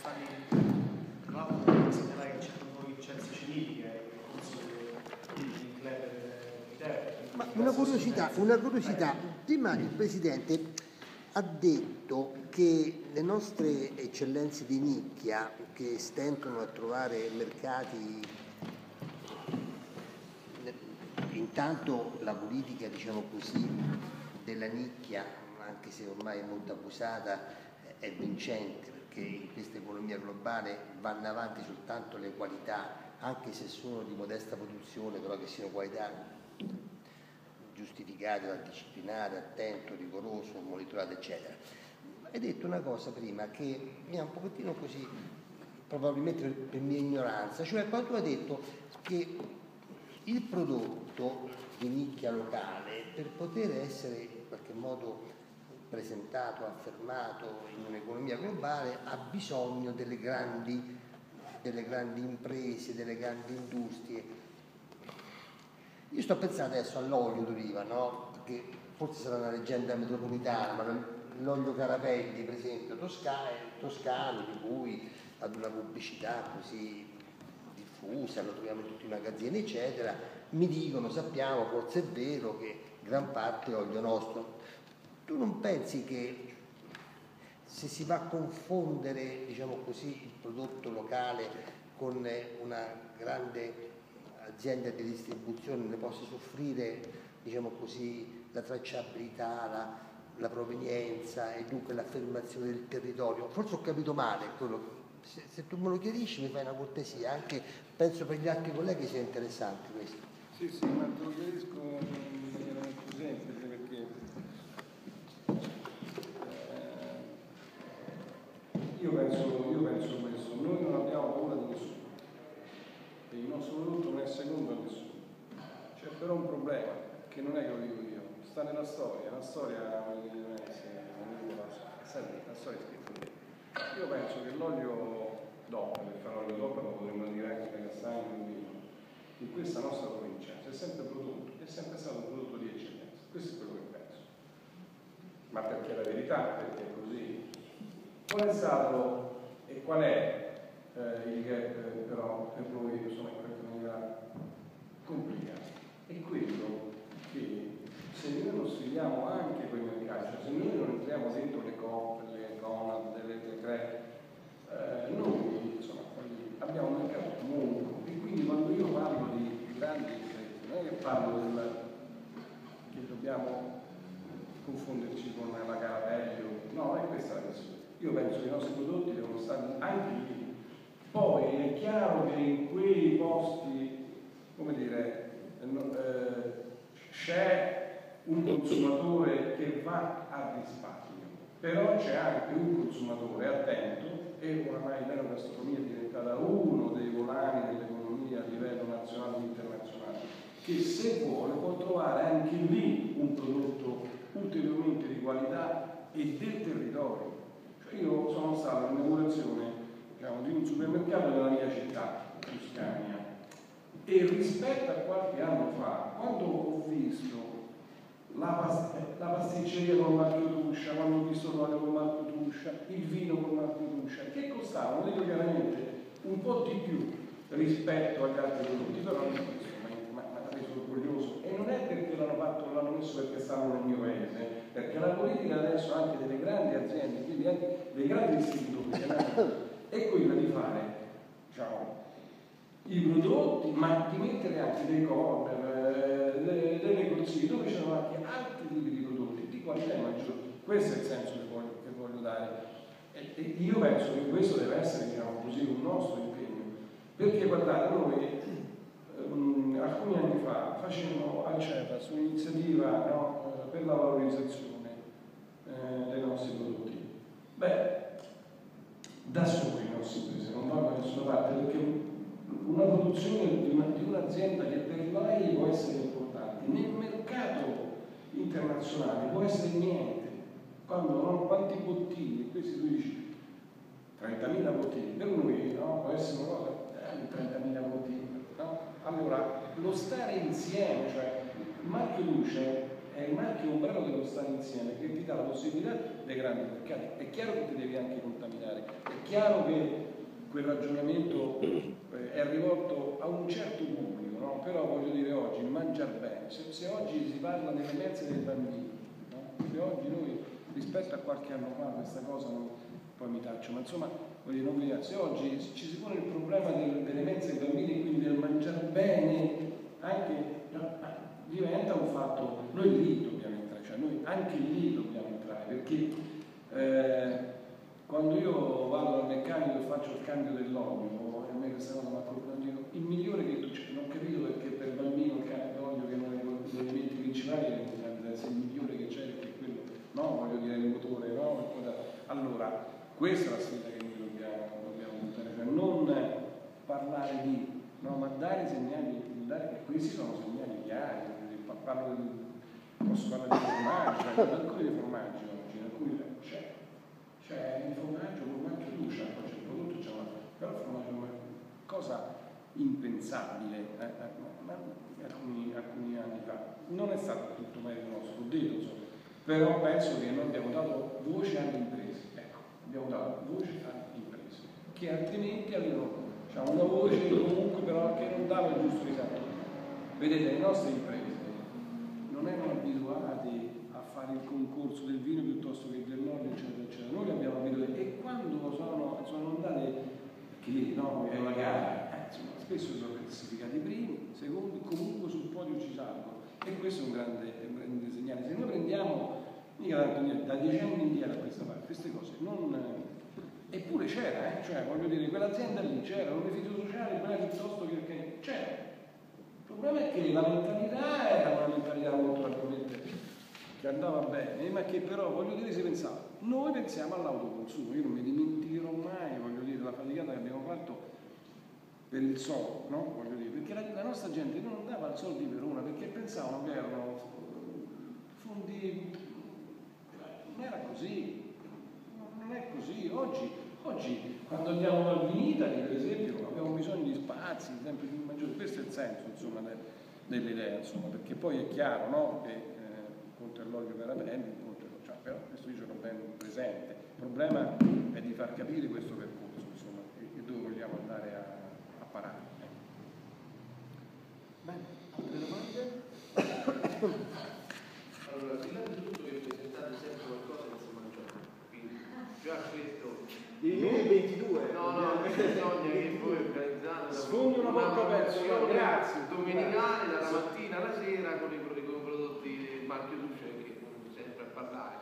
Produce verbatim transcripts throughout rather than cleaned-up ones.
Claudio insegnerà che c'è un Vincenzo Cenini che è il corso del club del Ma una curiosità, una curiosità, prima il Presidente ha detto che le nostre eccellenze di nicchia che stentano a trovare mercati, intanto la politica, diciamo così, della nicchia, anche se ormai è molto abusata, è vincente, perché in questa economia globale vanno avanti soltanto le qualità, anche se sono di modesta produzione, però che siano qualità giustificate dal disciplinare, attento, rigoroso, monitorato, eccetera. Hai detto una cosa prima che mi ha un pochettino così, probabilmente per mia ignoranza, cioè quando tu hai detto che il prodotto di nicchia locale, per poter essere in qualche modo presentato, affermato in un'economia globale, ha bisogno delle grandi, delle grandi imprese, delle grandi industrie. Io sto pensando adesso all'olio d'oliva, no? Che forse sarà una leggenda metropolitana, ma l'olio Carapelli, per esempio, toscano, toscano, di cui ad una pubblicità così diffusa, lo troviamo in tutti i magazzini, eccetera, mi dicono, sappiamo, forse è vero, che gran parte è olio nostro. Tu non pensi che se si va a confondere, diciamo così, il prodotto locale con una grande azienda di distribuzione ne possa soffrire, diciamo così, la tracciabilità, la, la provenienza e dunque l'affermazione del territorio? Forse ho capito male quello. Se, se tu me lo chiarisci mi fai una cortesia, anche penso per gli altri colleghi sia interessante questo. Sì, sì, ma te lo chiarisco in maniera molto semplice, perché Io penso, io penso questo, noi non abbiamo paura di nessuno e il nostro prodotto non è secondo a nessuno. C'è però un problema, che non è che lo dico io, sta nella storia, la storia non è la storia è scritta lì. Io penso che l'olio d'oca, per fare l'olio d'oca lo potremmo dire anche da castagno e vino, in questa nostra provincia c'è sempre prodotto, è sempre stato un prodotto di eccellenza, questo è quello che penso. Ma perché è la verità, perché è così. Qual è stato e qual è eh, il gap però per noi, insomma, in qualche maniera complicato? È quello che se noi non studiamo anche quei mercati, cioè se noi non entriamo dentro le Coop, le Conad, le Leclerc, eh, noi insomma, abbiamo un mercato mondo e quindi quando io parlo di grandi imprese, non è che parlo del, che dobbiamo confonderci con la Carapelli, no, è questa la questione. Io penso che i nostri prodotti devono stare anche lì. Poi è chiaro che in quei posti, come dire, eh, c'è un consumatore che va a risparmio, però c'è anche un consumatore attento, e oramai la gastronomia è diventata uno dei volani dell'economia a livello nazionale e internazionale, che se vuole può trovare anche lì un prodotto ulteriormente di qualità e del territorio. Io sono stato in inaugurazione, diciamo, di un supermercato della mia città, Tuscania, e rispetto a qualche anno fa, quando ho visto la, past la pasticceria con marchio Tuscia, quando ho visto l'olio con marchio Tuscia, il vino con marchio Tuscia, che costavano, dico chiaramente, un po' di più rispetto agli altri prodotti, però non questo mi ha reso orgoglioso. E non è perché l'hanno fatto, l'hanno messo perché stanno nel mio paese, perché la politica adesso anche delle grandi aziende, quindi anche dei grandi istituti, è quella di fare, diciamo, i prodotti, ma di mettere anche dei corner, dei, dei negozi dove ci sono anche altri tipi di prodotti di qualità maggiore. Questo è il senso che voglio, che voglio dare. E, e io penso che questo deve essere, diciamo così, un nostro impegno, perché guardate, noi um, alcuni anni fa facevamo al CEPA su un'iniziativa, no, per la valorizzazione eh, dei nostri prodotti. Beh, da soli i nostri imprese non vanno da nessuna parte, perché una produzione di un'azienda un che per lei può essere importante, nel mercato internazionale può essere niente. Quando no, quanti bottini, questi tu dici trentamila bottini, per noi no, può essere una cosa, eh, trentamila bottini, no? Allora, lo stare insieme, cioè il marchio luce è il marchio ombrello dello stare insieme che ti dà la possibilità dei grandi mercati. È chiaro che ti devi anche contaminare, è chiaro chiaro che quel ragionamento eh, è rivolto a un certo pubblico, no? Però voglio dire oggi, mangiar bene, se, se oggi si parla delle mense dei bambini, no? Se oggi noi rispetto a qualche anno fa questa cosa, non, poi mi taccio, ma insomma, voglio dire, non mi, se oggi ci si pone il problema del, delle mense dei bambini, quindi del mangiar bene, anche diventa un fatto, noi lì dobbiamo entrare, cioè noi anche lì dobbiamo entrare, perché eh, quando io vado al meccanico e faccio il cambio dell'olio, a me questa cosa mi accorgo, dico, il migliore che tu c'è, non ho capito perché per il bambino il cambio d'olio che non è uno degli elementi principali deve essere il migliore che c'è, perché quello, no, voglio dire il motore, no? Allora, questa è la sfida che noi dobbiamo, dobbiamo buttare, cioè non parlare di, no, ma dare segnali, dare, e questi sono segnali chiari, parlo del, posso parlare di formaggio, in alcuni dei formaggi oggi, in alcuni c'è, c'è il formaggio, il formaggio Ducia, poi c'è il prodotto, c'è una, però il formaggio è una cosa impensabile, eh, eh, ma alcuni, alcuni anni fa, non è stato tutto merito nostro, ho detto, insomma, però penso che noi abbiamo dato voce alle imprese, ecco, abbiamo dato voce alle imprese, che altrimenti avevano diciamo, una voce comunque però che non dava il giusto risalto. Vedete, le nostre imprese non erano abituati a fare il concorso del vino piuttosto che dell'olio, eccetera, eccetera. Noi li abbiamo abituati e quando sono, sono andate, perché no, è una gara, eh, insomma, spesso sono classificati primi, secondi, comunque sul podio ci salgono. E questo è un grande, è un grande segnale. Se noi prendiamo, mica tanto niente, da dieci anni indietro a questa parte, queste cose non. Eppure c'era, eh? Cioè, voglio dire, quell'azienda lì c'era, un beneficio sociale, quella piuttosto che, che c'era. Il problema è che la mentalità era una mentalità molto probabilmente che andava bene, ma che però, voglio dire, si pensava, noi pensiamo all'autoconsumo, io non mi dimenticherò mai, voglio dire, la faticata che abbiamo fatto per il soldo, no? Voglio dire, perché la, la nostra gente non dava i soldi per una, perché pensavano che erano fondi, non era così, non è così, oggi, oggi quando andiamo al Vinitali, per esempio, abbiamo bisogno di spazi, sempre più maggiori, questo è il senso, insomma, de, dell'idea, insomma, perché poi è chiaro, no, che eh, conto è l'olio per apendi, cioè, però questo io ce l'ho ben presente, il problema è di far capire questo percorso, insomma, e, e dove vogliamo andare a, a parare. Eh. Bene, altre domande? Allora, di là di tutto che presentate sempre qualcosa che si mangia, quindi già questo. Il duemilaventidue. No, no, bisogna che voi organizzate Sfondi una porta aperta, grazie. Domenicale dalla mattina alla sera con i, con i prodotti del marchio Duce che sempre a parlare.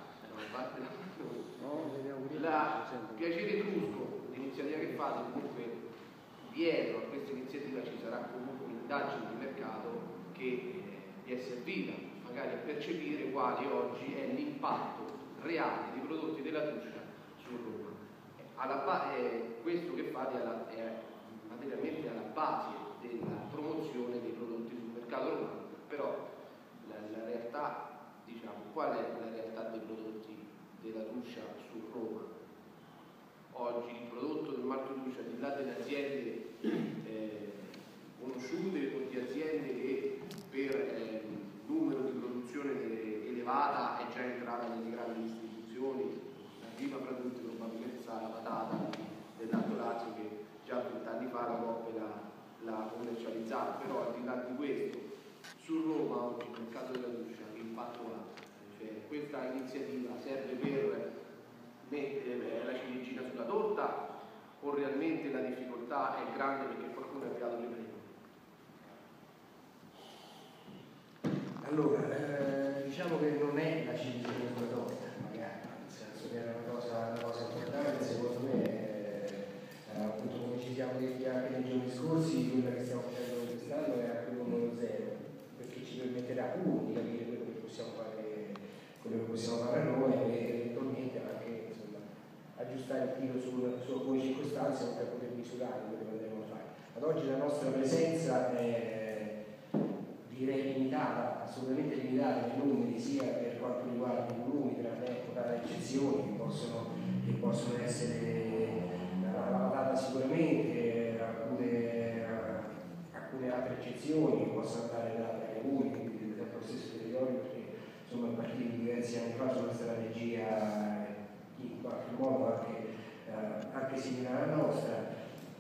La Piacere Etrusco, l'iniziativa che fate, comunque dietro a questa iniziativa ci sarà comunque un'indagine di mercato che eh, vi è servita magari a percepire quali oggi è l'impatto reale dei prodotti della Duce su Roma. Alla, eh, questo che fate alla, è materialmente alla base della promozione dei prodotti sul mercato romano, però la, la realtà, diciamo, qual è la realtà dei prodotti della Duce su Roma? Oggi il prodotto del marchio Duce, di là delle aziende eh, conosciute o di aziende che per eh, numero di produzione elevata è già entrata nelle grandi istituzioni, la prima fra tutte probabilmente sarà la patata del Lato Lazio che già vent'anni fa la Coppe l'ha commercializzata, però al di là di questo su Roma oggi il mercato della Duce che impatto ha? Cioè, questa iniziativa serve per mettere la ciliegina sulla torta o realmente la difficoltà è grande perché qualcuno è arrivato prima di noi? Allora, eh, diciamo che non è la ciliegina sulla torta, magari, nel senso che era una cosa, una cosa importante, secondo me, eh, appunto come ci siamo detti anche nei giorni scorsi, quella che stiamo facendo quest'anno è anche un numero zero, perché ci permetterà uno di capire quello che possiamo fare, quello che possiamo fare a noi e eventualmente anche insomma, aggiustare il tiro su, su alcune circostanze per poter misurare quello che andremo a fare. Ad oggi la nostra presenza è direi limitata, assolutamente limitata nei numeri, sia per quanto riguarda i volumi, tra eccezioni che possono, che possono essere la, la patata sicuramente, alcune, alcune altre eccezioni che possono andare dai legumi, quindi per lo stesso territorio, perché sono partiti diversi anni fa su una strategia in qualche modo anche, eh, anche simile alla nostra.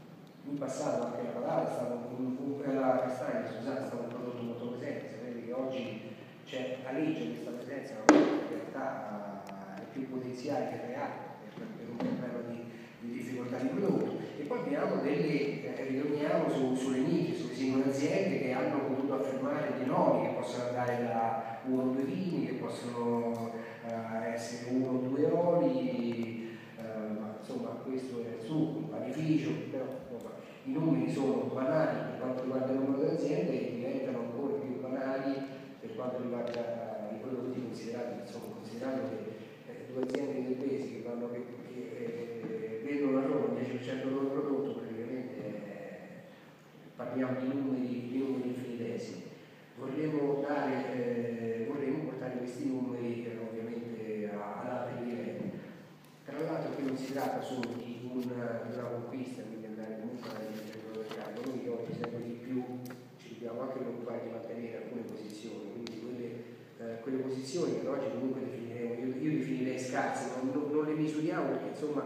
In passato anche la patata è stata un, un, la castagna, scusate, è stato un prodotto molto presente. Sapete che oggi c'è aleggia questa presenza, ma in realtà è più potenziale che reale per, per un problema di, di difficoltà di prodotto. E poi abbiamo delle, eh, ritorniamo su, sulle nicchie, sulle singole aziende che hanno potuto affermare dei nomi che possono andare da uno o due vini, che possono eh, essere uno o due oli, eh, ma insomma questo è il succo, un panificio, però insomma, i numeri sono banali per quanto riguarda il numero di aziende e diventano ancora più banali per quanto riguarda eh, i prodotti considerati, insomma, considerando che eh, due aziende inglesi che, vanno, che, che eh, vendono a Roma il dieci per cento del loro prodotto, praticamente eh, parliamo di numeri, di numeri infinitesimi. Vorremmo, dare, eh, vorremmo portare questi numeri eh, ovviamente a, ad altri livelli. Tra l'altro qui non si tratta solo di una, una conquista, quindi andare comunque alla direzione del mercato, noi oggi sempre di più ci dobbiamo anche preoccupare di mantenere alcune posizioni, quindi quelle, eh, quelle posizioni che oggi comunque definiremo, io, io definirei scarse, non, non, non le misuriamo perché insomma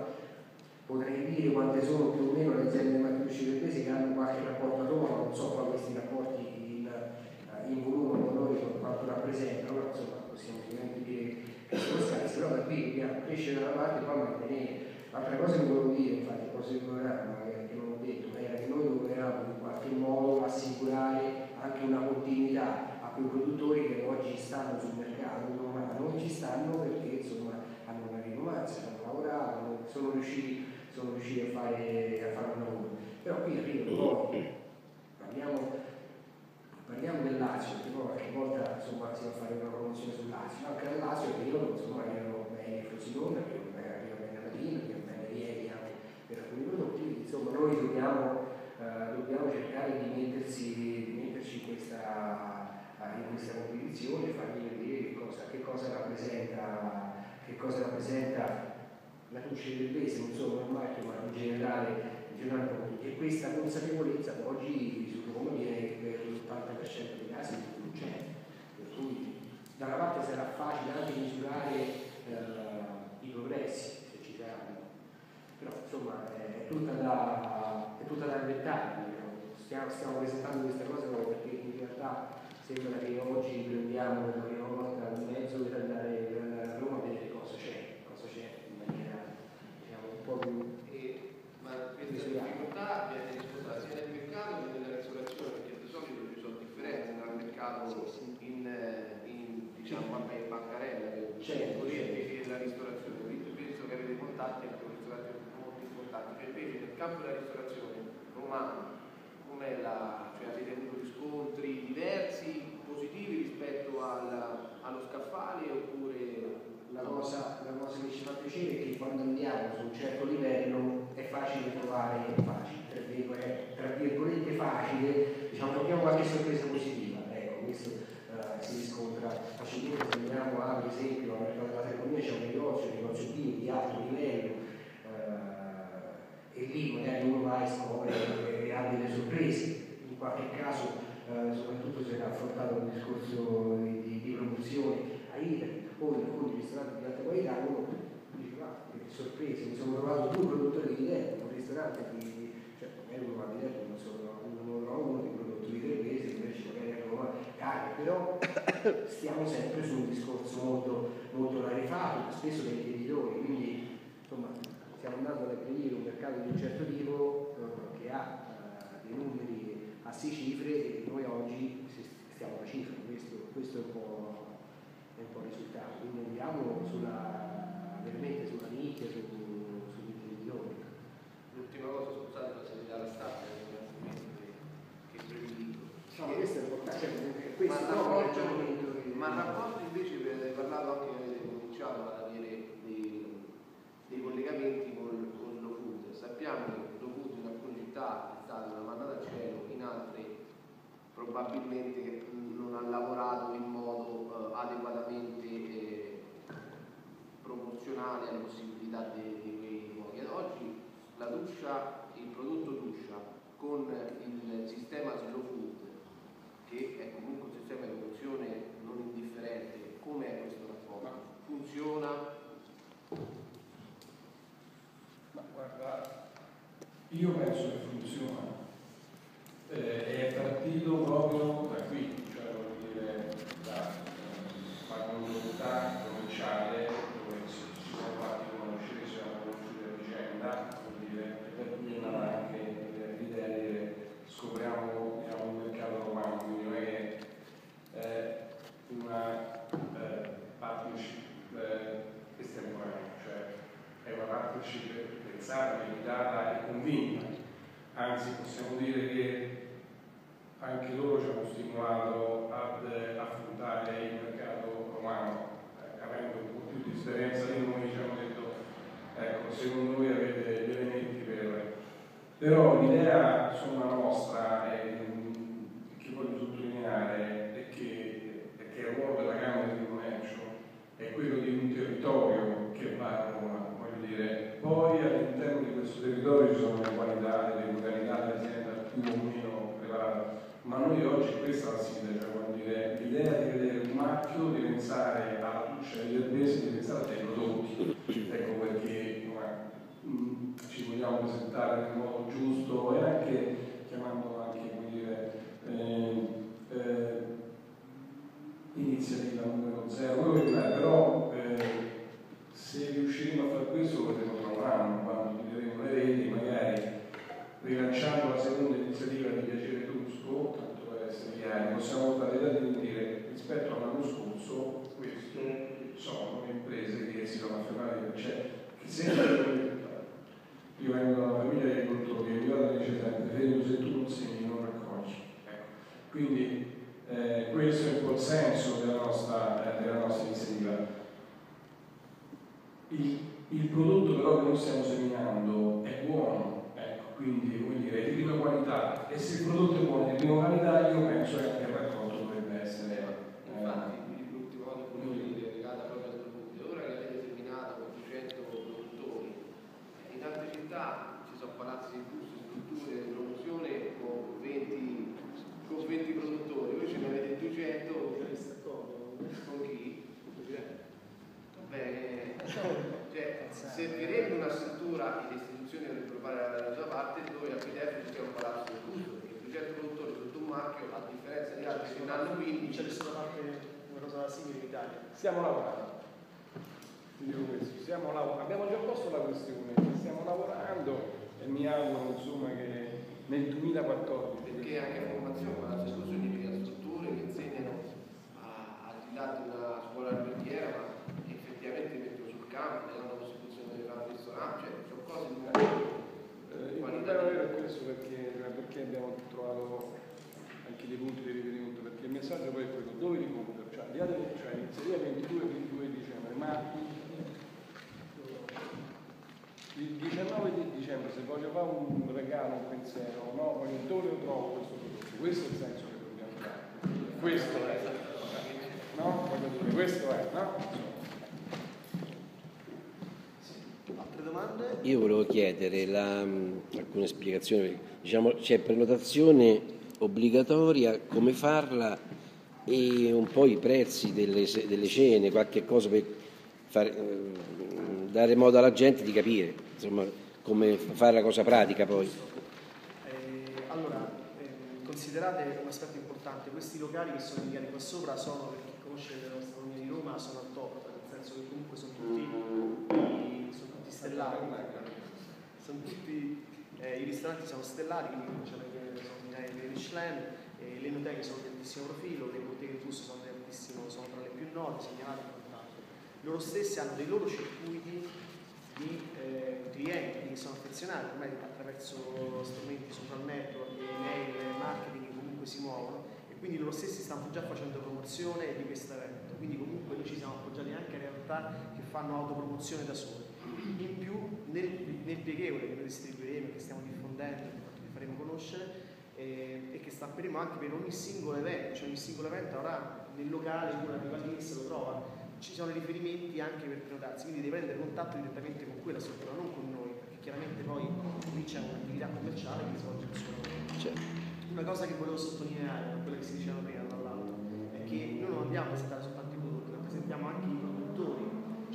potrei dire quante sono più o meno le aziende macrouscite del che hanno qualche rapporto a Roma, non so poi questi rapporti in, in volume con noi quanto rappresentano, però insomma possiamo sicuramente dire che sono scarsi, però da qui dobbiamo crescere da una parte e poi mantenere. Altra cosa che volevo dire, infatti, cosa del programma che non ho detto, era che noi dobbiamo in qualche modo assicurare anche una continuità a quei produttori che oggi stanno sul mercato, ma non ci stanno perché insomma hanno una rinomanza, hanno lavorato, sono riusciti, sono riusciti a, fare, a fare un lavoro. Però qui arrivano poi, parliamo, parliamo del Lazio, che poi qualche volta insomma si va a fare una promozione sul Lazio, anche al Lazio arrivano, insomma arrivano bene Frosinone, arrivano bene Latina, arrivano bene Rieti anche per alcuni prodotti, quindi insomma noi dobbiamo, eh, dobbiamo cercare di mettersi, di metterci in questa, in questa competizione e fargli vedere che cosa, che cosa rappresenta, che cosa rappresenta la luce del Bese, non solo nel marchio ma in generale, in generale per tutti. E questa consapevolezza oggi su Roma viene per l'ottanta per cento dei casi non c'è, per cui da una parte sarà facile anche misurare eh, i progressi se ci saranno, però insomma è tutta da, è tutta da inventare. Stiamo, stiamo presentando questa cosa perché in realtà sembra che oggi prendiamo per la prima volta un mezzo per andare, per andare a Roma a vedere cosa c'è, cosa c'è in maniera diciamo, un po' più. E, ma questa difficoltà viene riscontrata sia nel mercato che nella ristorazione, perché di solito ci sono differenze tra il mercato in, in diciamo vabbè, in bancarella certo, e la ristorazione. Visto che avete contatti anche con ristorazioni molto importanti, cioè invece nel campo della ristorazione romana com'è la, cioè avete avuto riscontri diversi, positivi rispetto al, allo scaffale oppure la cosa, la cosa che ci fa piacere è che quando andiamo su un certo livello è facile trovare, facile, tra virgolette, tra virgolette facile, diciamo abbiamo qualche sorpresa positiva, ecco, questo uh, si riscontra facilmente. Se andiamo a, per esempio al mercato della telefonia c'è un negozio, un negozio bio di alto livello uh, e lì magari uno va e scopre e ha delle sorprese, in qualche caso uh, soprattutto se era affrontato un discorso di, di, di promozione a Italy o in alcuni ristoranti di alta qualità, uno dice ah, che sorpresa, mi sono trovato due produttori di Viterbo, un ristorante di, cioè magari uno va a Viterbo, non so, uno trova uno di prodotti viterbesi, invece magari a Roma carne, però stiamo sempre su un discorso molto, molto rarefato, spesso dei editori, quindi insomma stiamo andando ad aggredire un mercato di un certo tipo eh, che ha eh, dei numeri a sei cifre e noi oggi stiamo a cifre, questo, questo è un po' è un po' il risultato, quindi andiamo sulla, veramente sulla nicchia, su, sull'intelligenza. l'ultima cosa, scusate, la sanità alla stampa è un argomento che, che prediligo. No, questo è importante, perché questo ma è un rapporto, ragionamento che... ma rapporto invece avete parlato anche, avete cominciato ad avere dei, dei collegamenti con, con lo food. Sappiamo che lo food in alcune città è stata una manata al cielo, in altre probabilmente non ha lavorato in modo eh, adeguatamente eh, proporzionale alle possibilità di quei luoghi. Ad oggi la Tuscia, il prodotto Tuscia con il sistema slow food, che è comunque un sistema di produzione non indifferente, com'è questo rapporto? Funziona? Ma guarda, Io penso che funziona, eh, è partito proprio da qui, cioè vuol dire da una comunità commerciale dove ci siamo fatti conoscere, ci siamo conosciuti a vicenda, vuol dire, per cui è nata anche l'idea di dire scopriamo diciamo, un mercato romano, quindi non è che è una eh, partnership eh, estemporanea, cioè è una partnership pensata, meditata e convinta, anzi possiamo dire che anche loro ci hanno stimolato ad affrontare il mercato romano, eh, avendo un po' più di esperienza di noi, ci hanno detto ecco, secondo voi avete gli elementi per... Però l'idea insomma nostra è, che voglio sottolineare è che, è che il ruolo della Camera di Commercio è quello di un territorio che va a Roma, voglio dire, poi all'interno di questo territorio ci sono le qualità, le località dell'azienda più o meno preparate, ma noi oggi questa è la sfida, cioè voglio dire, l'idea di vedere un marchio, di pensare alla tuccia degli erbesi, di pensare ai prodotti, ecco perché ma, mh, ci vogliamo presentare nel modo giusto e anche chiamando anche, come dire, eh, eh, iniziativa numero zero, quello che è, però eh, se riusciremo a fare questo lo vedremo tra un anno, quando chiuderemo le reti, magari rilanciando la seconda iniziativa di Piacere Trusco, tanto per essere chiari, possiamo fare da dire rispetto all'anno scorso, queste sono imprese che si sono affermate, cioè che sempre io vengo da una famiglia di agricoltori e mio padre dice sempre, vedo se tu non segni non raccogli. Ecco. Quindi eh, questo è un po' il senso della nostra, eh, della nostra iniziativa. Il, il prodotto però che noi stiamo seminando è buono, ecco, quindi vuol dire è di prima qualità e se il prodotto è buono di prima qualità io penso che anche il raccolto dovrebbe essere. Eh, Infatti, quindi l'ultima cosa che volevo dire è legata proprio al prodotto. Ora che avete seminato con duecento produttori, in tante città ci sono palazzi di gusto, strutture di promozione con venti, con venti produttori, voi ce ne avete duecento con chi? Bene, cioè, servirebbe una struttura e le istituzioni dovrebbero fare la sua parte dove a Fidenza ci sia un palazzo di gusto, perché duecento produttori sotto un marchio, a differenza di altri che ne hanno quindici. C'è nessuna parte una cosa simile in Italia. Stiamo lavorando. Dico questo, stiamo lavorando. Abbiamo già posto la questione, stiamo lavorando e mi auguro insomma che nel duemilaquattordici. Perché anche la formazione, palazzo di gusto significa strutture che insegnano a, al di là di una scuola alberghiera, ma che effettivamente mettono sul campo, danno la costituzione di fare un ristorante, cioè sono cose di eh, il problema vero è questo perché, perché abbiamo trovato anche dei punti di riferimento, perché il messaggio poi è quello dove li compro, cioè, cioè iniziativa ventidue e ventidue dicembre, ma il diciannove di dicembre se voglio fare un regalo, un pensiero, no, voglio dove lo trovo questo prodotto, questo è il senso che dobbiamo dare, questo è, no? Voglio dire, questo è, no? Altre domande? Io volevo chiedere la, alcune spiegazioni, diciamo c'è prenotazione obbligatoria, come farla e un po' i prezzi delle, delle cene, qualche cosa per fare, dare modo alla gente di capire, insomma, come fare la cosa pratica poi. Eh, allora, eh, considerate un aspetto importante, questi locali che sono indicati qua sopra sono, per chi conosce la nostra economia di Roma, sono al top, nel senso che comunque sono tutti, sono tutti stellati, sono tutti, eh, i ristoranti sono stellati, quindi sono i Michelin, eh, le enoteche sono di altissimo profilo, le botteghe di gusto sono, di altissimo, sono tra le più noti, segnalate e quant'altro. Loro stessi hanno dei loro circuiti di eh, clienti che sono affezionati ormai attraverso strumenti social network, email, marketing che comunque si muovono e quindi loro stessi stanno già facendo promozione di questo evento, quindi comunque noi ci siamo appoggiati anche a realtà che fanno autopromozione da sole. In più nel, nel pieghevole che noi distribuiremo, che stiamo diffondendo, che vi faremo conoscere eh, e che stamperemo anche per ogni singolo evento, cioè ogni singolo evento avrà nel locale una arriva lì se lo trova. Ci sono riferimenti anche per prenotarsi, quindi devi prendere contatto direttamente con quella struttura, non con noi, perché chiaramente poi qui c'è un'attività commerciale che svolge il suo lavoro. Certo. Una cosa che volevo sottolineare, quello che si diceva prima dall'alto, è che noi non andiamo a presentare soltanto i prodotti, rappresentiamo anche i produttori,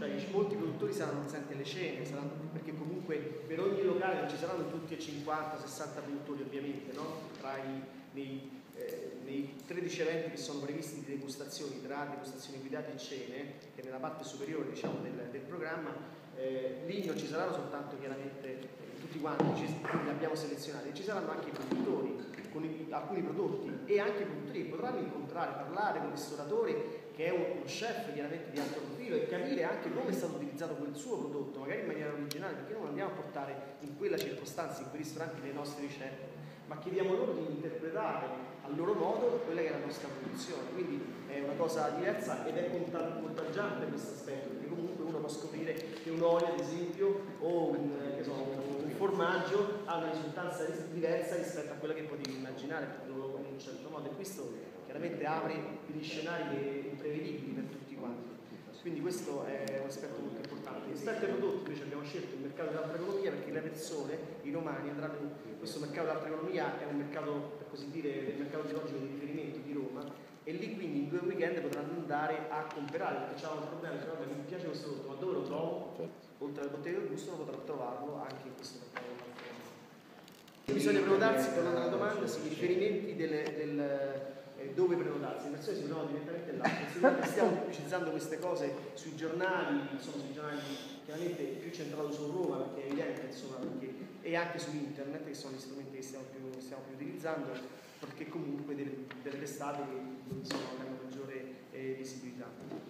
cioè molti produttori saranno presenti alle cene, saranno, perché comunque per ogni locale non ci saranno tutti e cinquanta sessanta produttori ovviamente, no? Tra i, nei, eh, nei tredici eventi che sono previsti di degustazioni, tra degustazioni guidate e cene, che nella parte superiore diciamo, del, del programma, eh, lì non ci saranno soltanto chiaramente eh, tutti quanti, ci, li abbiamo selezionati, ci saranno anche i produttori con i, alcuni prodotti e anche i produttori che potranno incontrare, parlare con il ristoratore che è uno chef chiaramente di alto profilo e capire anche come è stato utilizzato quel suo prodotto, magari in maniera originale, perché non andiamo a portare in quella circostanza, in quei ristoranti le nostre ricette, ma chiediamo loro di interpretare a loro modo quella che è la nostra produzione, quindi è una cosa diversa ed è contagiante questo aspetto, perché comunque uno può scoprire che un olio ad esempio o un, che so, un formaggio ha una risultanza diversa rispetto a quella che potevi immaginare in un certo modo, e questo chiaramente apre degli scenari imprevedibili per tutti quanti. Quindi questo è un aspetto molto importante. Rispetto ai prodotti invece abbiamo scelto il mercato dell'altra economia perché le persone, i romani, andranno in questo mercato dell'altra economia, è un mercato, per così dire, il mercato teologico di riferimento di Roma, e lì quindi in due weekend potranno andare a comprare, perché c'è un problema, cioè, vabbè, mi piace questo prodotto, ma dove lo trovo? Oltre alle botteghe del gusto potrà trovarlo anche in questo mercato dell'altra economia. Bisogna prenotarsi, tornando alla domanda, sì, i riferimenti delle, del dove prenotarsi, le persone si prenotano direttamente là. Stiamo pubblicizzando queste cose sui giornali, insomma sui giornali chiaramente più centrato su Roma, perché è evidente, insomma, perché, e anche su internet, che sono gli strumenti che stiamo più, stiamo più utilizzando, perché comunque delle, delle testate che insomma, hanno maggiore eh, visibilità.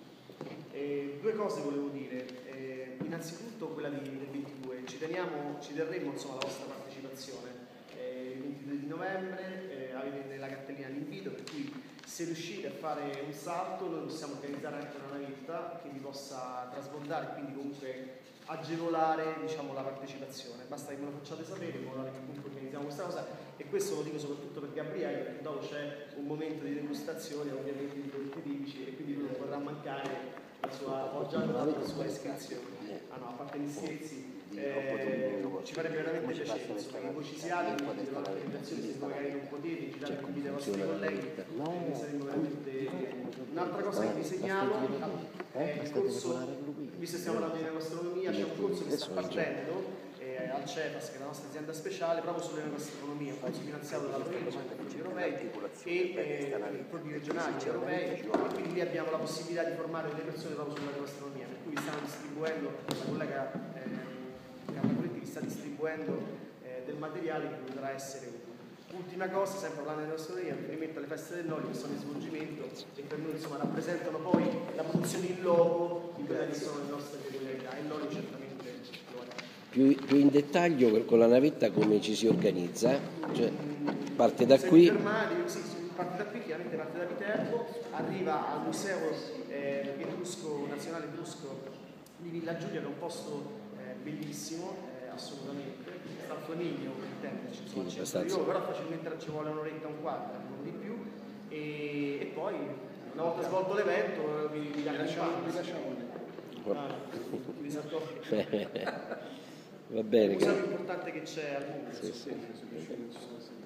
Eh, due cose volevo dire, eh, innanzitutto quella di, del ventidue, ci, teniamo, ci terremo insomma alla vostra partecipazione. Il ventidue di novembre eh, avete nella cartellina l'invito, per cui se riuscite a fare un salto noi possiamo organizzare anche una navetta che vi possa trasbordare e quindi comunque agevolare diciamo, la partecipazione. Basta che me lo facciate sapere in modo che comunque organizziamo questa cosa, e questo lo dico soprattutto per Gabriele, perché dopo c'è un momento di degustazione ovviamente di prodotti tipici e quindi lui non potrà mancare la sua, ho già notato la sua iscrizione. Ah no, a parte gli scherzi. Eh, ci farebbe veramente piacere insomma, che voi ci siate, quindi le organizzazioni se magari non potete girare con i vostri colleghi, eh, saremmo veramente. Un'altra cosa che vi segnalo è il corso, visto che stiamo parlando di enogastronomia, c'è un corso che sta partendo eh, al CEPAS, che è la nostra azienda speciale, proprio sull'enogastronomia, un corso finanziato dalla provincia, dai fondi europei e eh, fondi regionali europei, e quindi lì abbiamo la possibilità di formare delle persone proprio sull'enogastronomia, per cui vi stanno distribuendo, la collega eh, Carla Coletti vi sta distribuendo eh, del materiale che potrà essere utile. Ultima cosa, sempre parlando della gastronomia, riferimento alle feste dell'olio che sono in svolgimento e per noi insomma rappresentano poi la produzione in loco di quelle che sono le nostre peculiarità, e l'olio certamente lo è. Più, più in dettaglio con la navetta come ci si organizza? Cioè, parte da qui? Fermati, sì, parte da qui, chiaramente parte da Viterbo, arriva al Museo eh, Etrusco, Nazionale Etrusco di Villa Giulia, che è un posto eh, bellissimo, eh, assolutamente, sta al Flamiglio, per intenderci, insomma, sì, centro di Roma, però facilmente ci vuole un'oretta, un quarto, non di più, e, e poi una volta svolto l'evento vi, vi lasciamo vi lasciamo lì. Ah, vi Va bene. È la cosa più importante che c'è al mondo. Sì, sì.